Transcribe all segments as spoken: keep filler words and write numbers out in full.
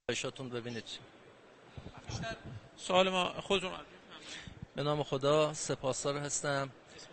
ایشاتون ببینید. سوال ما خودتون. به نام خدا، سپاسدار هستم.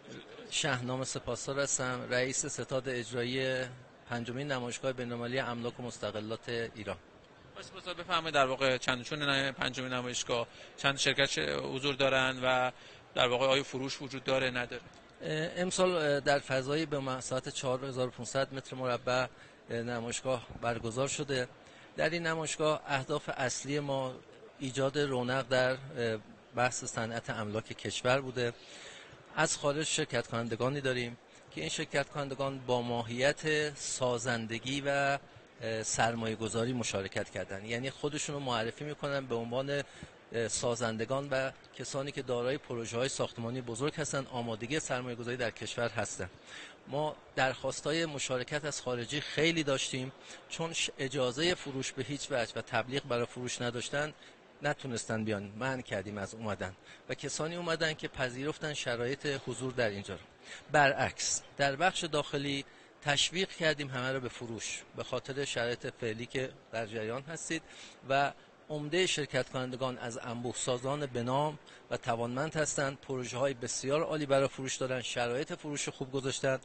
شهنام سپاسدار هستم، رئیس ستاد اجرایی پنجمین نمایشگاه بین‌المللی املاک و مستغلات ایران. سپاسدار. بفرمایید در واقع چند چون پنجمین نمایشگاه چند شرکت حضور دارن و در واقع آیا فروش وجود داره نداره؟ امسال در فضایی به مساحت چهار هزار و پانصد متر مربع نمایشگاه برگزار شده. در این نمایشگاه اهداف اصلی ما ایجاد رونق در بحث صنعت املاک کشور بوده. از خارج شرکت کنندگانی داریم که این شرکت کنندگان با ماهیت سازندگی و سرمایه گذاری مشارکت کردن، یعنی خودشون رو معرفی میکنن به عنوان سازندگان و کسانی که دارای پروژه های ساختمانی بزرگ هستند، آمادگی سرمایه گذاری در کشور هستند. ما درخواستای مشارکت از خارجی خیلی داشتیم، چون اجازه فروش به هیچ وجه و تبلیغ برای فروش نداشتن نتونستن بیان، منع کردیم از اومدن و کسانی اومدن که پذیرفتن شرایط حضور در اینجا رو. برعکس در بخش داخلی تشویق کردیم همه رو به فروش به خاطر شرایط فعلی که در جریان هستید و عمده شرکت کنندگان از انبوه سازان بنام و توانمند هستند، پروژه های بسیار عالی برای فروش دارن، شرایط فروش خوب گذاشتن.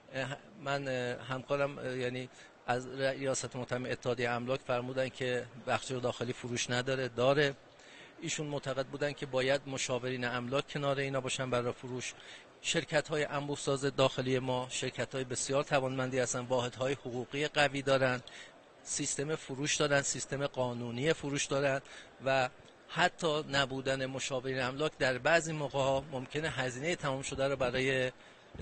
من همکارم یعنی از ریاست محترم اتحادیه املاک فرمودن که بخش داخلی فروش نداره، داره. ایشون معتقد بودن که باید مشاورین املاک کنار اینا باشن برای فروش. شرکت های انبوه ساز داخلی ما شرکت های بسیار توانمندی هستن، واحد های حقوقی قوی دارن، سیستم فروش دارن، سیستم قانونی فروش دارن و حتی نبودن مشاورین املاک در بعضی موقع ممکنه هزینه تمام شده رو برای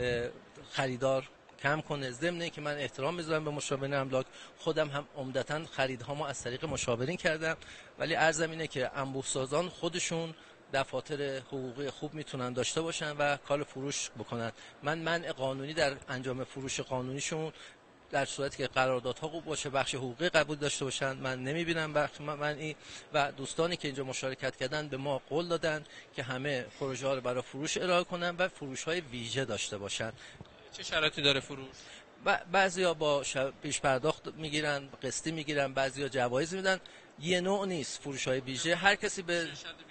خریدار کم کنه. ضمن اینکه من احترام میذارم به مشاورین املاک، خودم هم عمدتاً خریدهامو از طریق مشاورین کردم، ولی عرضم اینه که انبوه سازان خودشون دفاتر حقوقی خوب میتونن داشته باشن و کار فروش بکنن. من منع قانونی در انجام فروش قانونیشون در صورتی که قراردادها خوب باشه، بخش حقوقی قبول داشته باشن، من نمیبینم بخش منعی. و دوستانی که اینجا مشارکت کردن به ما قول دادن که همه پروژه ها رو برای فروش ارائه کنن و فروش های ویژه داشته باشن. چه شرایطی داره فروش؟ بعضیا با پیش پرداخت میگیرن، قسطی میگیرن، بعضیا جوایز میدن. یه نوع نیست فروش های ویژه، هر کسی به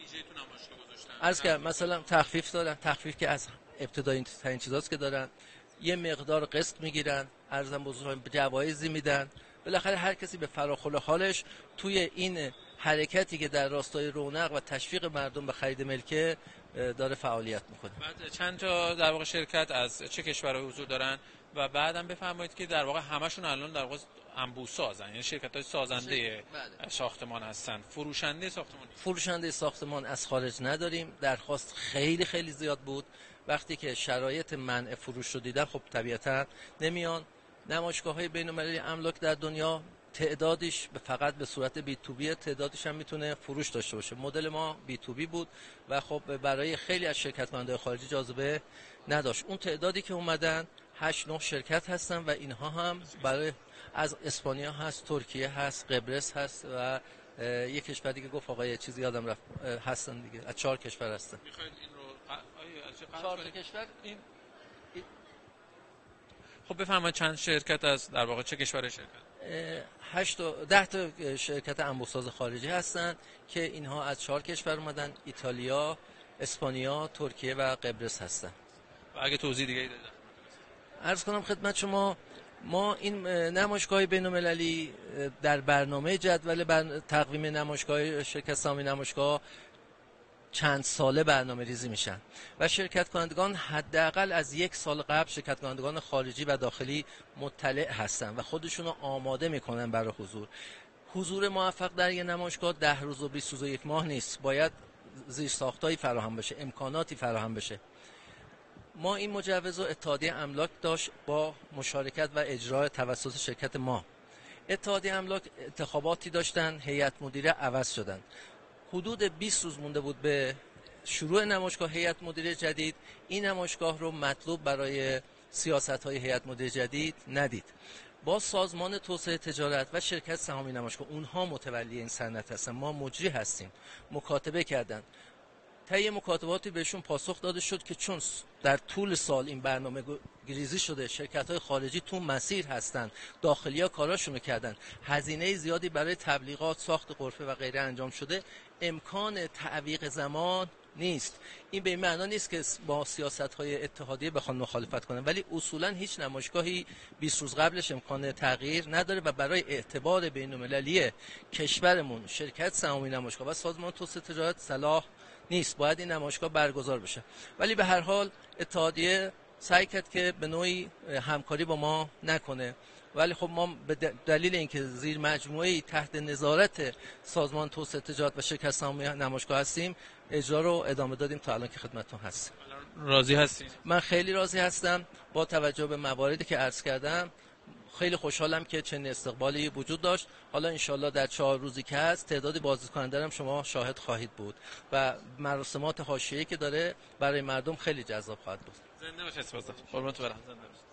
عرض کنم مثلا تخفیف دارن، تخفیف که از ابتدایی ترین چیزاست که دارن، یه مقدار قسط میگیرن، ارزم بزرگ جوایزی میدن. بالاخره هر کسی به فراخور حالش توی این حرکتی که در راستای رونق و تشویق مردم به خرید ملکه داره فعالیت میکنه. بعد چند تا در واقع شرکت از چه کشورهای حضور دارن و بعدم بفرمایید که در واقع همشون الان در واقع انبوه سازن، یعنی شرکت‌های سازنده ساختمان هستن، فروشنده ساختمان فروشنده ساختمان از خارج نداریم. درخواست خیلی خیلی زیاد بود. وقتی که شرایط منع فروش رو دیدن خب طبیعتا نمیان. نمایشگاه‌های بین‌المللی املاک در دنیا تعدادش به فقط به صورت بی تو بی، تعدادش هم میتونه فروش داشته باشه. مدل ما بی تو بی بود و خب برای خیلی از شرکت کننده خارجی جاذبه نداشت. اون تعدادی که اومدن هشت نه شرکت هستن و اینها هم برای از اسپانیا هست، ترکیه هست، قبرس هست و یک کشور دیگه گفت آقای چیزی یادم رفت هستن دیگه، از چهار کشور هستن. میخواید این رو ق... چهار تا کشور این خب بفرمایید چند شرکت از در واقع چه کشور شرکت؟ هشت تا ده تا شرکت انبوه ساز خارجی هستن که اینها از چهار کشور اومدن، ایتالیا، اسپانیا، ترکیه و قبرس هستن. و اگه توضیح دیگه بدید. عرض کنم خدمت شما، ما این نمایشگاه بین‌المللی در برنامه جدول بر... تقویم نمایشگاه شرکت سهامی نمایشگاه چند ساله برنامه ریزی میشن و شرکت کنندگان حداقل از یک سال قبل شرکت کنندگان خارجی و داخلی مطلع هستن و خودشون رو آماده میکنن برای حضور. حضور موفق در یه نمایشگاه ده روز و بیست روز و یک ماه نیست، باید زیرساختایی فراهم بشه، امکاناتی فراهم بشه. ما این مجوز و اتحادیه املاک داشت با مشارکت و اجرای توسط شرکت ما. اتحادیه املاک انتخاباتی داشتن، هیئت مدیره عوض شدن. حدود بیست روز مونده بود به شروع نمایشگاه هیئت مدیره جدید. این نمایشگاه رو مطلوب برای سیاست‌های هیئت مدیره جدید ندید. با سازمان توسعه تجارت و شرکت سهامی نمایشگاه، اونها متولی این صنعت هستن، ما مجری هستیم، مکاتبه کردن. طی مکاتباتی بهشون پاسخ داده شد که چون در طول سال این برنامه ریزی شده، شرکت‌های خارجی تو مسیر هستن، داخلی‌ها کاراشون رو کردن، هزینه زیادی برای تبلیغات، ساخت غرفه و غیره انجام شده، امکان تعویق زمان نیست. این به این معنا نیست که با سیاست‌های اتحادیه بخوان مخالفت کنن، ولی اصولاً هیچ نمایشگاهی بیست روز قبلش امکان تغییر نداره و برای اعتبار بین‌المللی کشورمون شرکت سهامی نمایشگاه و سازمان توسعه تجارت صلاح نیست. باید این نمایشگاه برگزار بشه. ولی به هر حال اتحادیه سعی کرد که به نوعی همکاری با ما نکنه، ولی خب ما به دلیل اینکه زیر مجموعه‌ای تحت نظارت سازمان توسعه تجارت و شرکت سهامی نمایشگاه هستیم، اجرا رو ادامه دادیم تا الان که خدمتتون هستیم. راضی هستین؟ من خیلی راضی هستم. با توجه به مواردی که عرض کردم خیلی خوشحالم که چنین استقبالی وجود داشت. حالا انشالله در چهار روزی که هست تعدادی بازدیدکننده هم شما شاهد خواهید بود و مراسمات حاشیه‌ای که داره برای مردم خیلی جذاب خواهد بود. زنده باشید. قربونت برم. زنده باشید.